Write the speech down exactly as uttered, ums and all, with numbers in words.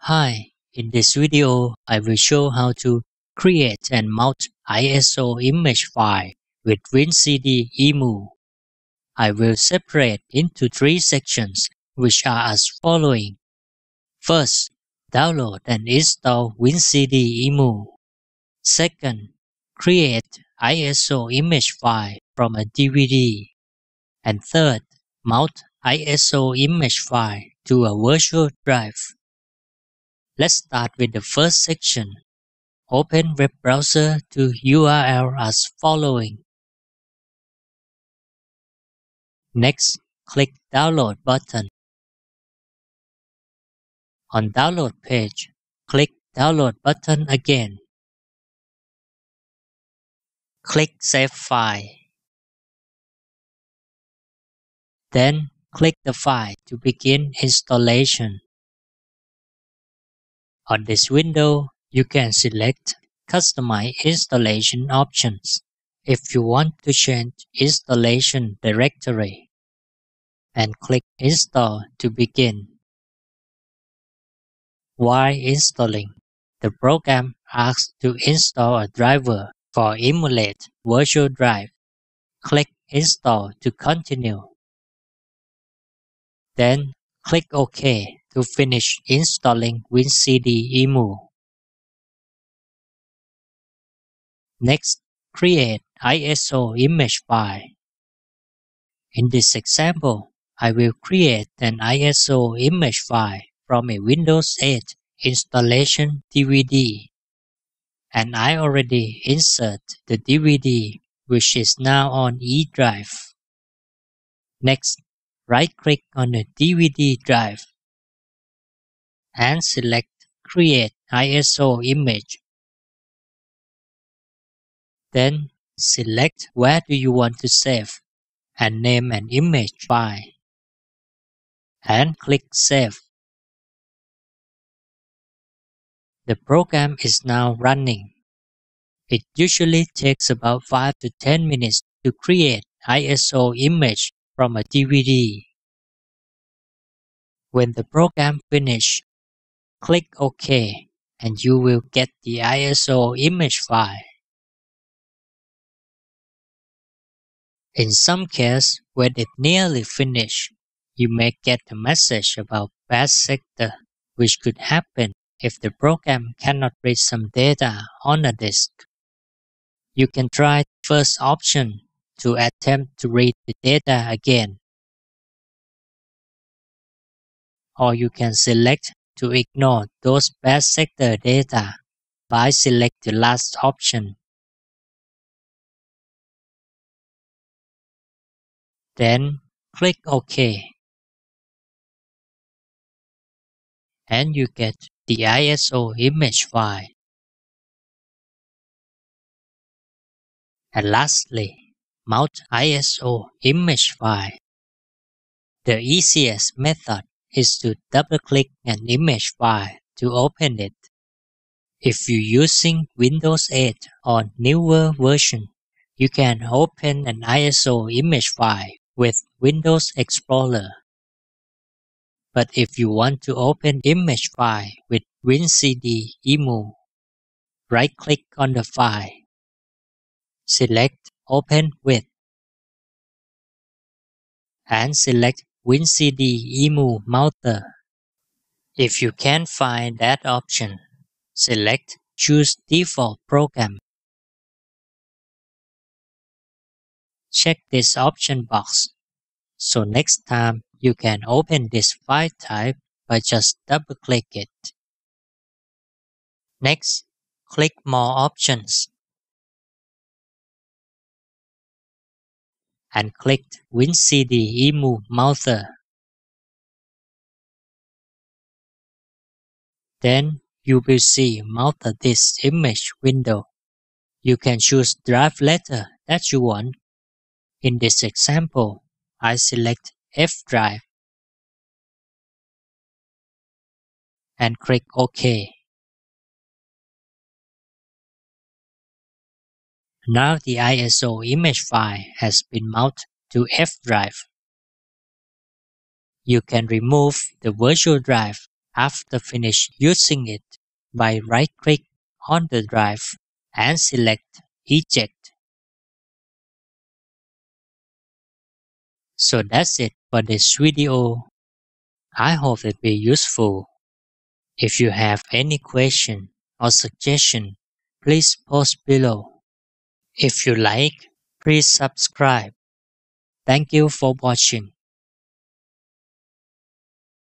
Hi, in this video, I will show how to create and mount I S O image file with WinCDEmu. I will separate into three sections, which are as following. First, download and install WinCDEmu. Second, create I S O image file from a D V D. And third, mount I S O image file to a virtual drive. Let's start with the first section. Open web browser to U R L as following. Next, click Download button. On Download page, click Download button again. Click Save File. Then, click the file to begin installation. On this window, you can select Customize installation options if you want to change installation directory, and click Install to begin. While installing, the program asks to install a driver for Emulate Virtual Drive. Click Install to continue. Then, click OK to finish installing WinCDEmu. Next, create I S O image file. In this example, I will create an I S O image file from a Windows eight installation D V D. And I already insert the D V D, which is now on E drive. Next, right-click on the D V D drive and select Create I S O image. Then, select where do you want to save and name an image file. And click Save. The program is now running. It usually takes about five to ten minutes to create I S O image from a D V D. When the program finishes, click OK and you will get the I S O image file. In some cases, when it nearly finished, you may get a message about bad sector, which could happen if the program cannot read some data on a disk. You can try the first option to attempt to read the data again. Or you can select to ignore those bad sector data by select the last option. Then click OK. And you get the I S O image file. And lastly, mount I S O image file. The easiest method is to double-click an image file to open it. If you're using Windows eight or newer version, you can open an I S O image file with Windows Explorer. But if you want to open image file with WinCDEmu, right-click on the file. Select Open With. And select WinCDEmu Mounter. If you can't find that option, select Choose Default Program. Check this option box, so next time you can open this file type by just double-click it. Next, click More Options and click WinCDEmu Mounter. Then you will see Mounter This Image window. You can choose drive letter that you want. In this example, I select F drive and click OK. Now the I S O image file has been mounted to F drive. You can remove the virtual drive after finish using it by right-click on the drive and select Eject. So that's it for this video. I hope it be useful. If you have any question or suggestion, please post below. If you like, please subscribe. Thank you for watching.